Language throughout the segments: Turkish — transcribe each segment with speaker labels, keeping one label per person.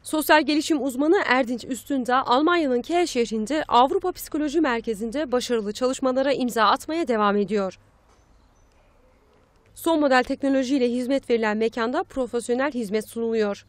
Speaker 1: Sosyal gelişim uzmanı Erdinç Üstündağ, Almanya'nın Kiel şehrinde Avrupa Psikoloji Merkezi'nde başarılı çalışmalara imza atmaya devam ediyor. Son model teknolojiyle hizmet verilen mekanda profesyonel hizmet sunuluyor.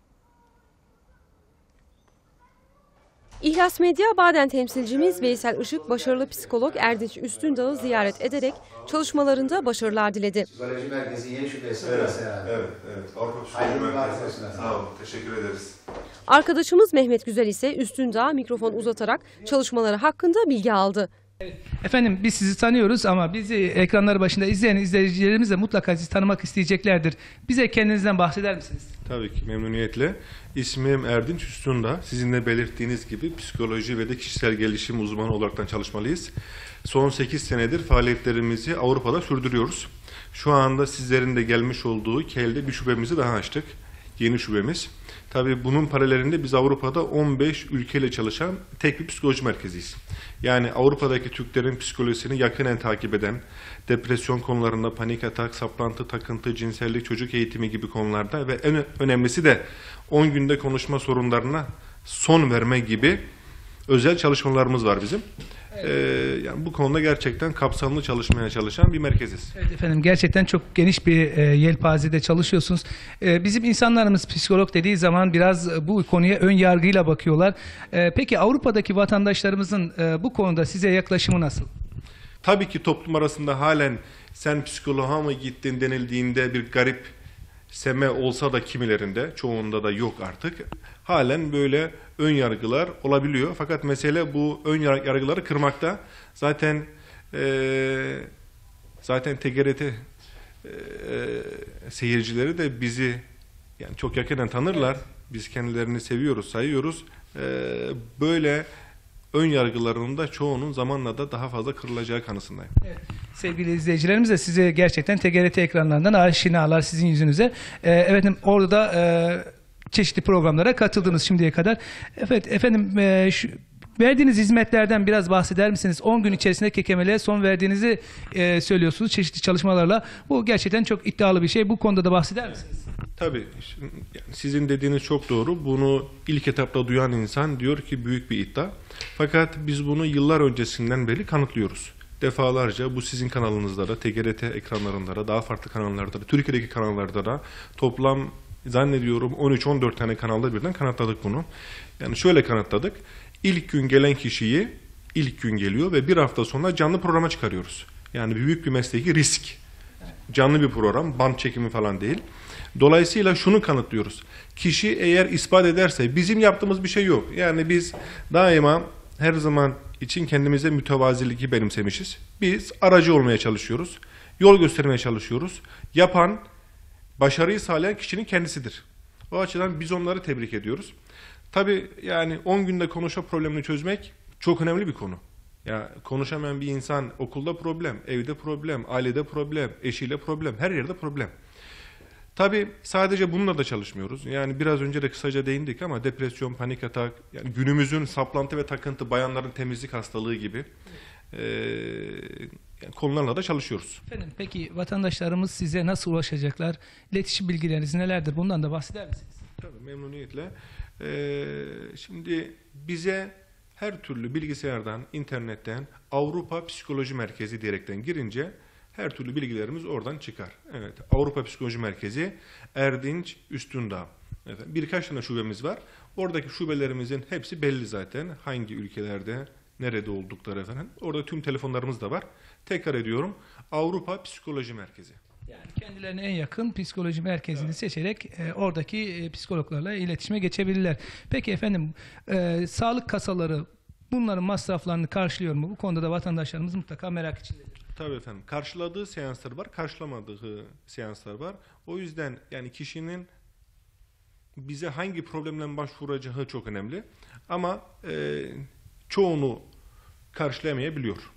Speaker 1: İhlas Medya Baden temsilcimiz Veysel Işık, başarılı psikolog Erdinç Üstündağ'ı ziyaret ederek çalışmalarında başarılar diledi.
Speaker 2: Psikoloji Merkezi yeni şubesi
Speaker 3: Evet,
Speaker 2: burası herhalde.
Speaker 3: evet. Avrupa Psikoloji Merkezi. Sağ olun, teşekkür ederiz.
Speaker 1: Arkadaşımız Mehmet Güzel ise Üstündağ'a mikrofon uzatarak çalışmaları hakkında bilgi aldı.
Speaker 4: Efendim biz sizi tanıyoruz ama bizi ekranları başında izleyen izleyicilerimiz de mutlaka sizi tanımak isteyeceklerdir. Bize kendinizden bahseder misiniz?
Speaker 3: Tabii ki memnuniyetle. İsmim Erdinç Üstündağ. Sizin de belirttiğiniz gibi psikoloji ve de kişisel gelişim uzmanı olaraktan çalışmalıyız. Son 8 senedir faaliyetlerimizi Avrupa'da sürdürüyoruz. Şu anda sizlerin de gelmiş olduğu Kiel'de bir şubemizi daha açtık. Yeni şubemiz. Tabii bunun paralelinde biz Avrupa'da 15 ülkeyle çalışan tek bir psikoloji merkeziyiz. Yani Avrupa'daki Türklerin psikolojisini yakinen takip eden, depresyon konularında, panik atak, saplantı, takıntı, cinsellik, çocuk eğitimi gibi konularda ve en önemlisi de 10 günde konuşma sorunlarına son verme gibi özel çalışmalarımız var bizim. Yani bu konuda gerçekten kapsamlı çalışmaya çalışan bir merkeziz.
Speaker 4: Evet efendim, gerçekten çok geniş bir yelpazede çalışıyorsunuz. Bizim insanlarımız psikolog dediği zaman biraz bu konuya ön yargıyla bakıyorlar. Peki Avrupa'daki vatandaşlarımızın bu konuda size yaklaşımı nasıl?
Speaker 3: Tabii ki toplum arasında halen sen psikoloğa mı gittin denildiğinde bir garip seme olsa da kimilerinde, çoğunda da yok artık. Halen böyle ön yargılar olabiliyor. Fakat mesele bu ön yargıları kırmakta. Zaten TGRT seyircileri de bizi yani çok yakından tanırlar. Biz kendilerini seviyoruz, sayıyoruz. Böyle ön yargılarının da çoğunun zamanla da daha fazla kırılacağı kanısındayım.
Speaker 4: Evet. Sevgili izleyicilerimiz de size gerçekten TGRT ekranlarından aşinalar sizin yüzünüze. Efendim orada da çeşitli programlara katıldınız şimdiye kadar. Evet efendim, verdiğiniz hizmetlerden biraz bahseder misiniz? 10 gün içerisinde kekemelere son verdiğinizi söylüyorsunuz çeşitli çalışmalarla. Bu gerçekten çok iddialı bir şey. Bu konuda da bahseder misiniz?
Speaker 3: Tabii. Yani sizin dediğiniz çok doğru. Bunu ilk etapta duyan insan diyor ki büyük bir iddia. Fakat biz bunu yıllar öncesinden beri kanıtlıyoruz. Defalarca bu sizin kanalınızda da, TGRT ekranlarında da, daha farklı kanallarda da, Türkiye'deki kanallarda da toplam zannediyorum 13-14 tane kanalda birden kanıtladık bunu. Yani şöyle kanıtladık. İlk gün gelen kişiyi ilk gün geliyor ve bir hafta sonra canlı programa çıkarıyoruz. Yani büyük bir mesleki risk. Canlı bir program, band çekimi falan değil. Dolayısıyla şunu kanıtlıyoruz. Kişi eğer ispat ederse bizim yaptığımız bir şey yok. Yani biz daima her zaman için kendimize mütevaziliği benimsemişiz. Biz aracı olmaya çalışıyoruz. Yol göstermeye çalışıyoruz. Yapan, başarıyı sağlayan kişinin kendisidir. O açıdan biz onları tebrik ediyoruz. Tabii yani 10 günde konuşma problemini çözmek çok önemli bir konu. Ya konuşamayan bir insan okulda problem, evde problem, ailede problem, eşiyle problem, her yerde problem. Tabii sadece bununla da çalışmıyoruz. Yani biraz önce de kısaca değindik ama depresyon, panik atak, yani günümüzün saplantı ve takıntı, bayanların temizlik hastalığı gibi yani konularla da çalışıyoruz.
Speaker 4: Efendim, peki vatandaşlarımız size nasıl ulaşacaklar? İletişim bilgileriniz nelerdir? Bundan da bahseder misiniz?
Speaker 3: Tabii memnuniyetle. Şimdi bize her türlü bilgisayardan, internetten Avrupa Psikoloji Merkezi diyerekten girince her türlü bilgilerimiz oradan çıkar. Evet, Avrupa Psikoloji Merkezi Erdinç Üstündağ. Evet, birkaç tane şubemiz var. Oradaki şubelerimizin hepsi belli zaten. Hangi ülkelerde, nerede oldukları efendim. Orada tüm telefonlarımız da var. Tekrar ediyorum, Avrupa Psikoloji Merkezi.
Speaker 4: Yani kendilerine en yakın psikoloji merkezini seçerek oradaki psikologlarla iletişime geçebilirler. Peki efendim, sağlık kasaları bunların masraflarını karşılıyor mu? Bu konuda da vatandaşlarımız mutlaka merak içindedir.
Speaker 3: Tabii efendim. Karşıladığı seanslar var, karşılamadığı seanslar var. O yüzden yani kişinin bize hangi problemle başvuracağı çok önemli. Ama çoğunu karşılayamayabiliyor.